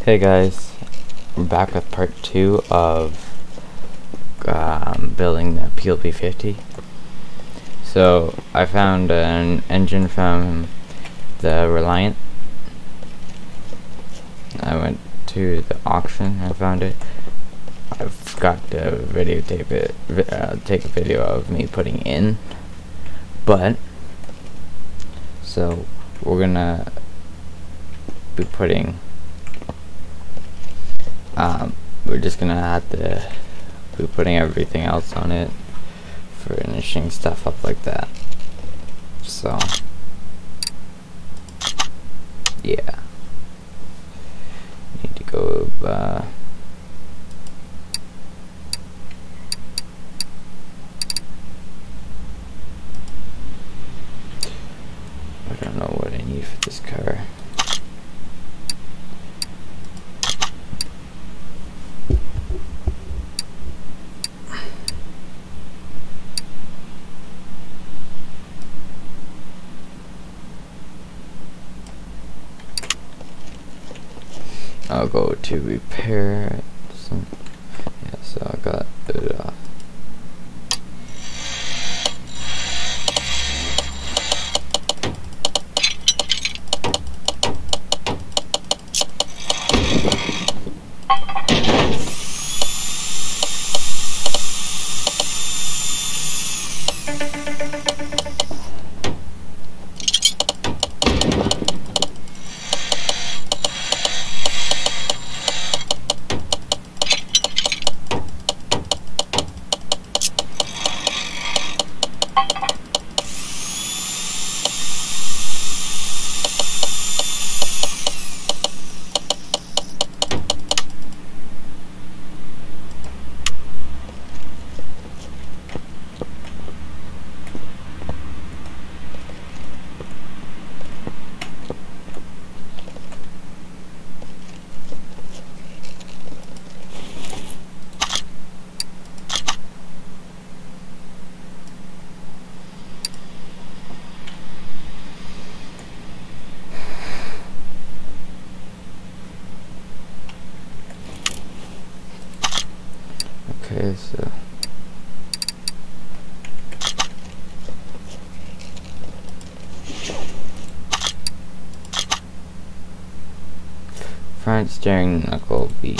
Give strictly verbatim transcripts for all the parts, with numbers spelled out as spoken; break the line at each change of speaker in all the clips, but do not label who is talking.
Hey guys, we're back with part two of um, building the P L B fifty. So I found an engine from the Reliant. I went to the auction and found it. I forgot to videotape it, uh, take a video of me putting it in, but so we're gonna be putting Um, we're just gonna have to be putting everything else on it, finishing stuff up like that. So, yeah. Need to go, uh, I don't know what I need for this car. I'll go to repair some. Yeah, so I got it off. Okay, so front steering knuckle B.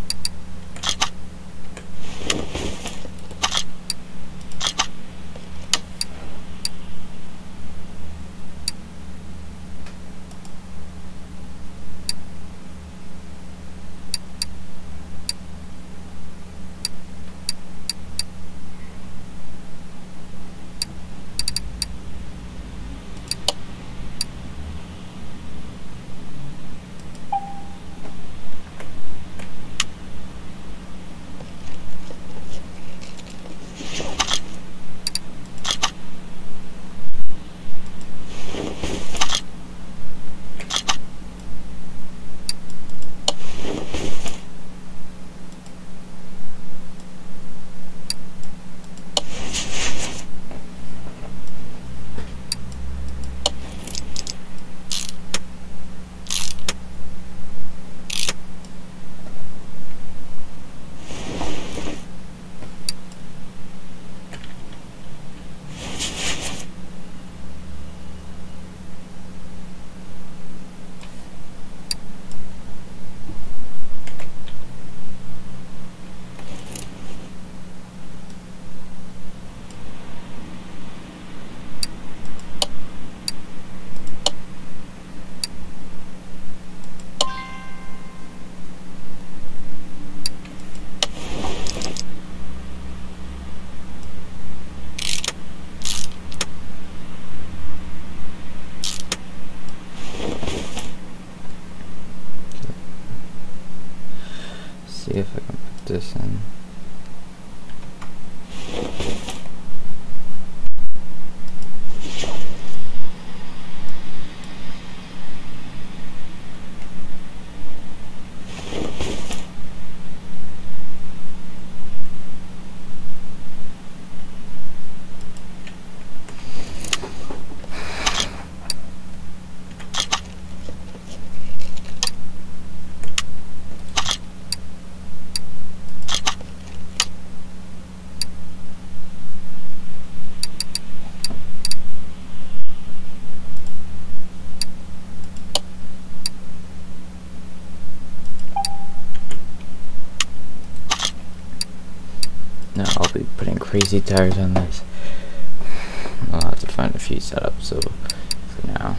See if I can put this in. crazy tires on this. I'll have to find a few setups, so for now.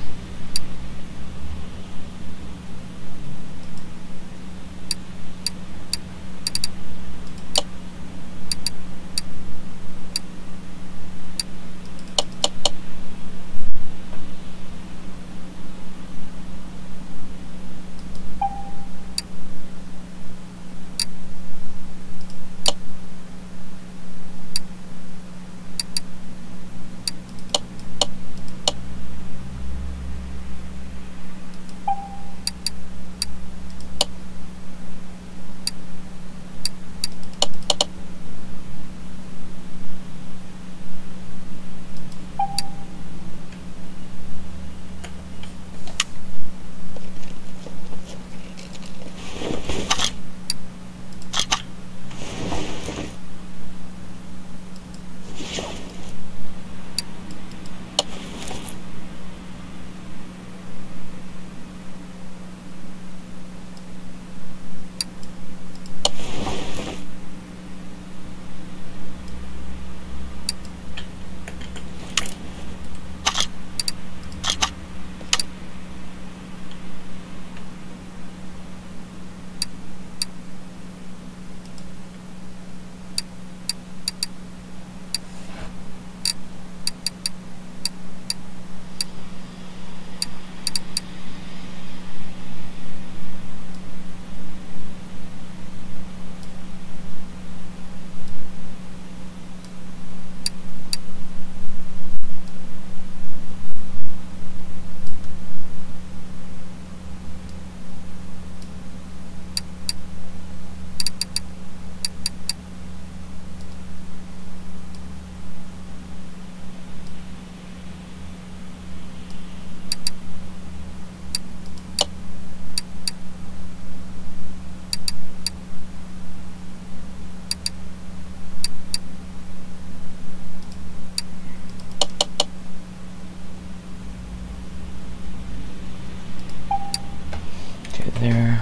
There.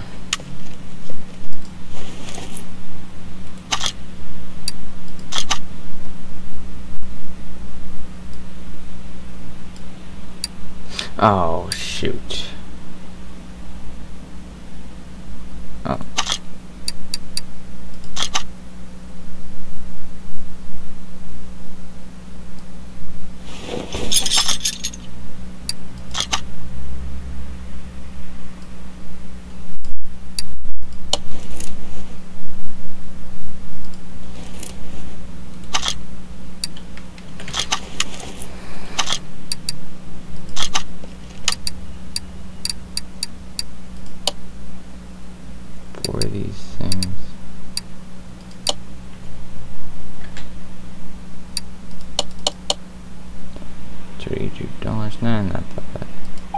Oh, shoot. Oh. For these things. Thirty-two dollars, nah, not that bad.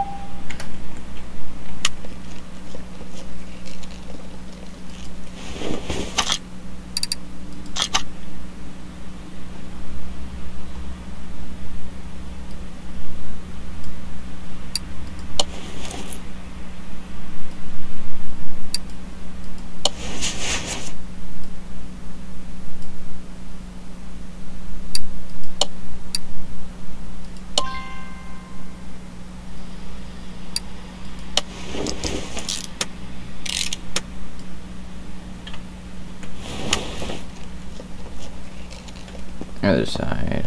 Other side.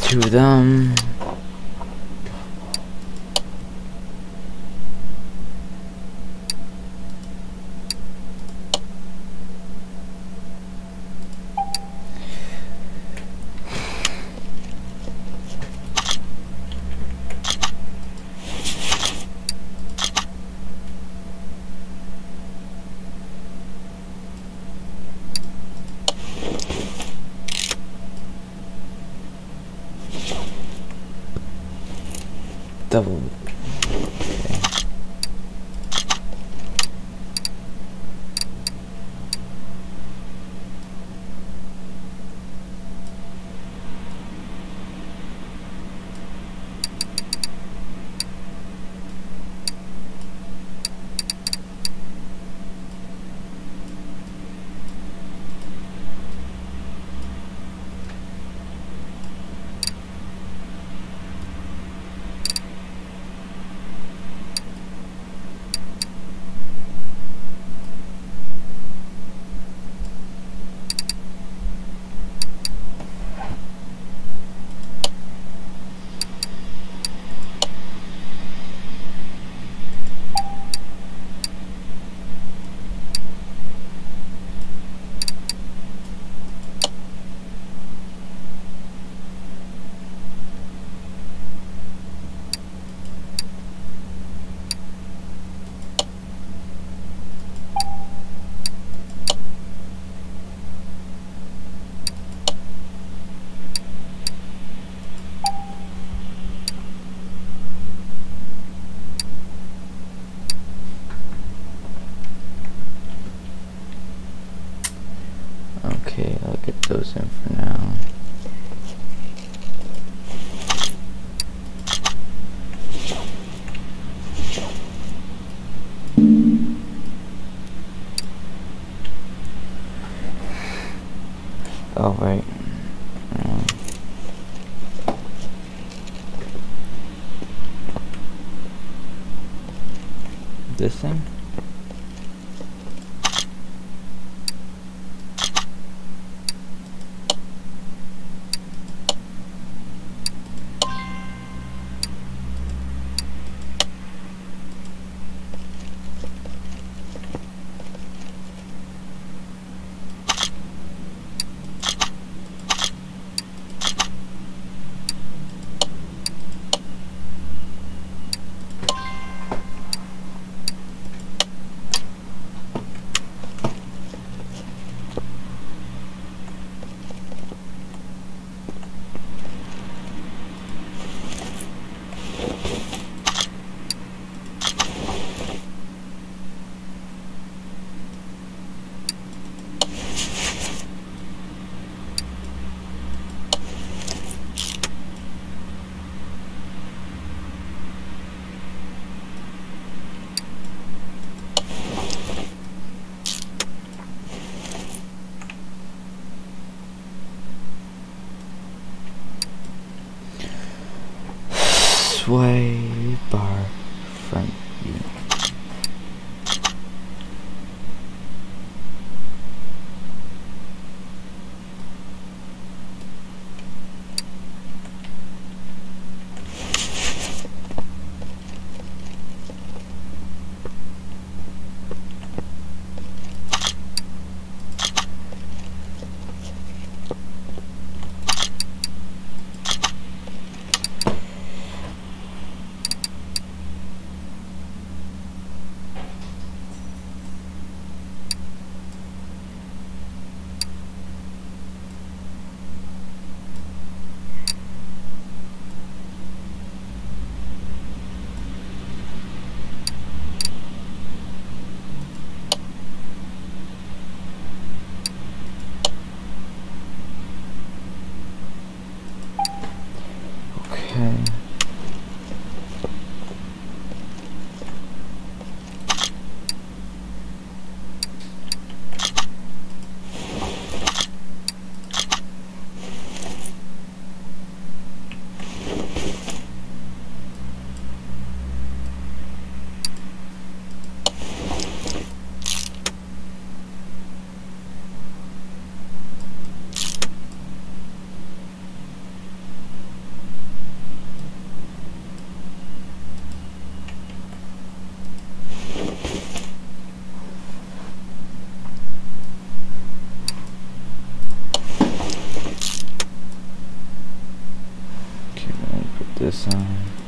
two of them. Double. Okay. Okay, I'll get those in for now. Oh, right. Um, this thing? Sway bar front view. Okay. this on.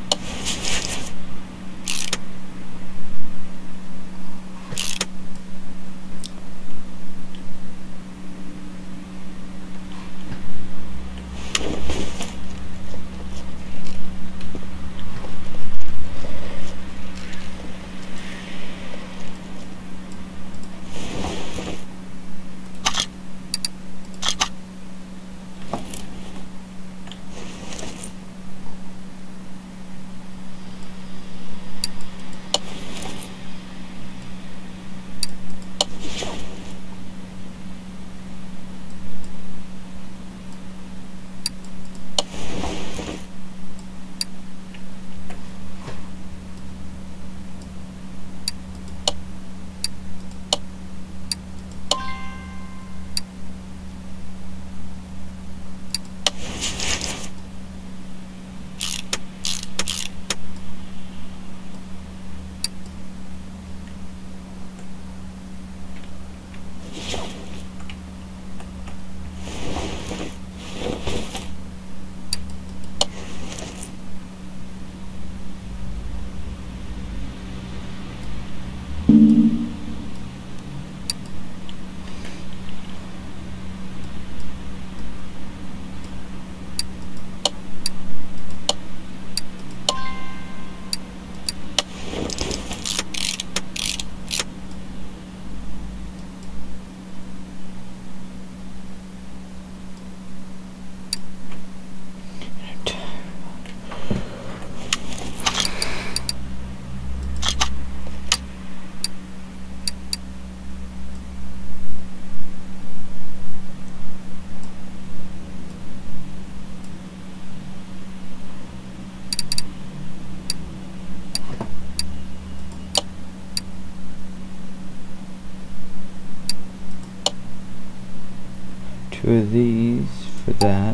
Two of these for that.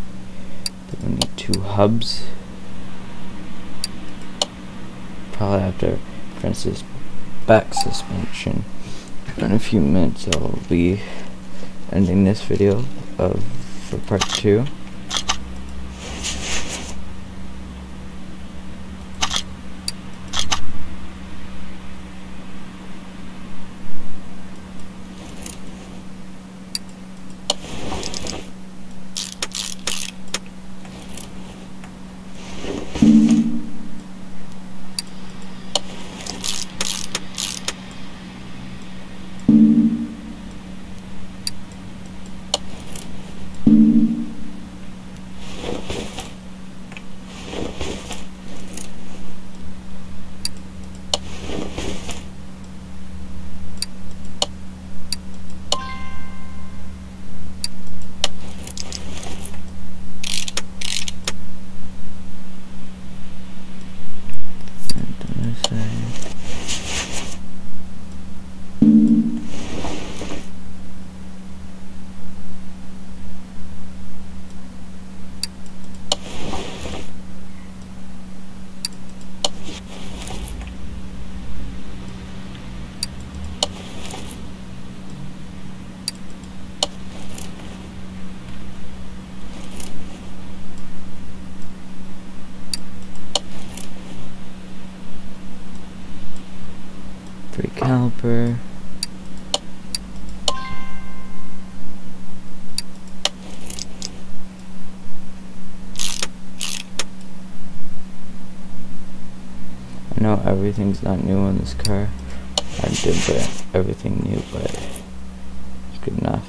Then we need two hubs. Probably after Francis back suspension. In a few minutes I'll be ending this video of for part two. Free caliper. I know everything's not new on this car. I did put everything new, but it's good enough.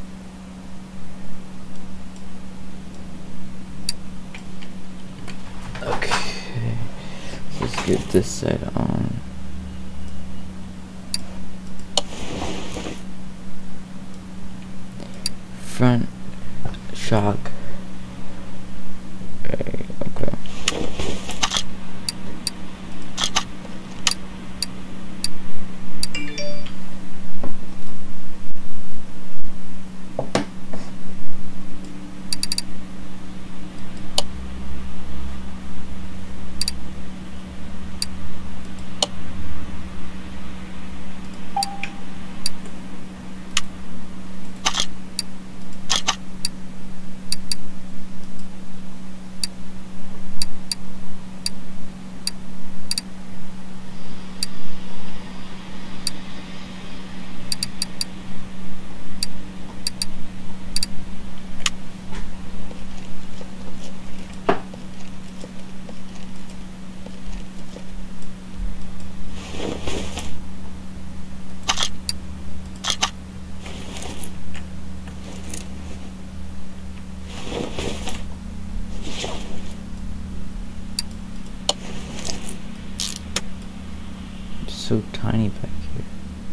Okay, let's get this side on. Front shock. Okay, okay. so tiny back here.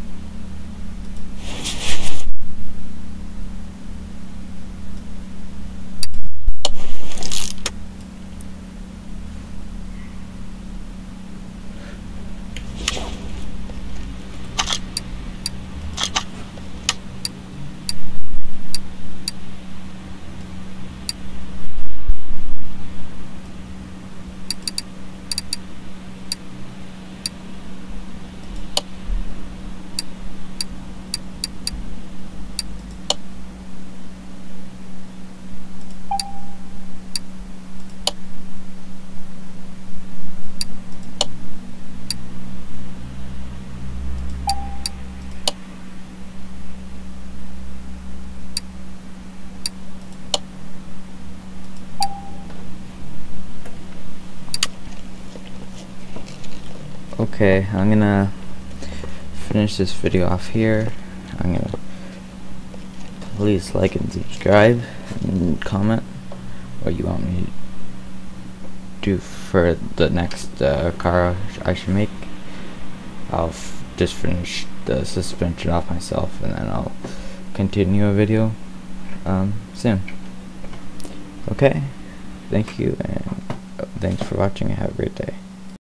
Okay, I'm gonna finish this video off here. I'm gonna please like and subscribe and comment what you want me to do for the next uh, car I should make. I'll f just finish the suspension off myself, and then I'll continue a video um, soon. Okay, thank you, and thanks for watching, and have a great day.